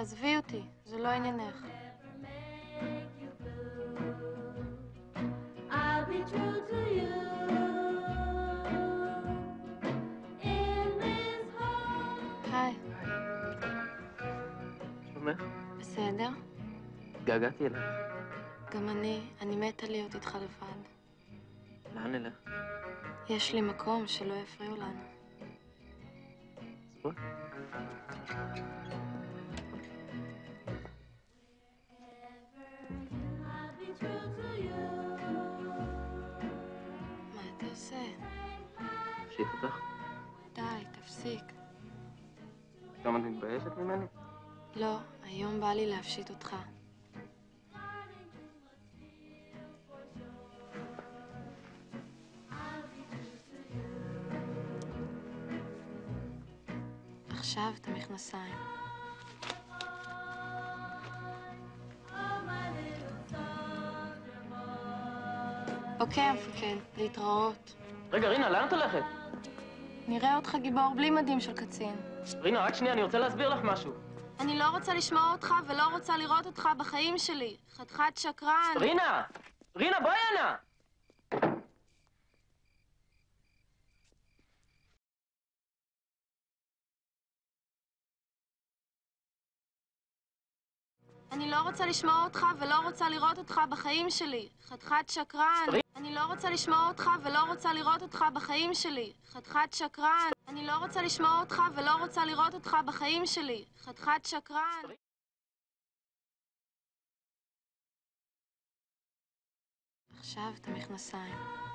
תעזבי אותי, זה לא עניינך. I'll be true to you in this whole... היי. שלומך? בסדר? התגעגעתי אלייך. גם אני מתה להיות איתך לבד. לאן נלך? יש לי מקום שלא יפריעו לנו. בואי. I'll be true to you. מה אתה עושה? תמשיך אותך. די, תפסיק. גם את מתביישת ממני? לא, היום בא לי להפשיט אותך. עכשיו את המכנסיים. אוקיי, המפקד, להתראות. רגע, רינה, לאן את הולכת? נראה אותך גיבור בלי מדים של קצין. רינה, רק שנייה, אני רוצה להסביר לך משהו. אני לא רוצה לשמוע אותך ולא רוצה לראות אותך בחיים שלי. חתיכת שקרן. רינה! רינה, בואי הנה! אני לא רוצה לשמוע אותך ולא רוצה לראות אותך בחיים שלי. חתיכת שקרן. אני לא רוצה לשמוע אותך ולא רוצה לראות אותך בחיים שלי. חתיכת שקרן. אני לא רוצה לשמוע אותך ולא רוצה לראות אותך בחיים שלי. חתיכת שקרן. עכשיו את המכנסיים.